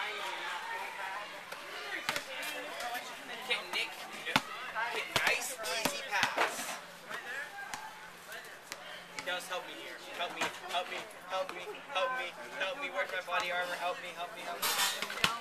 Get Nick. Get nice, easy pass. He does help me here. Help me, help me, help me, help me, help me. Where's my body armor? Help me, help me, help me.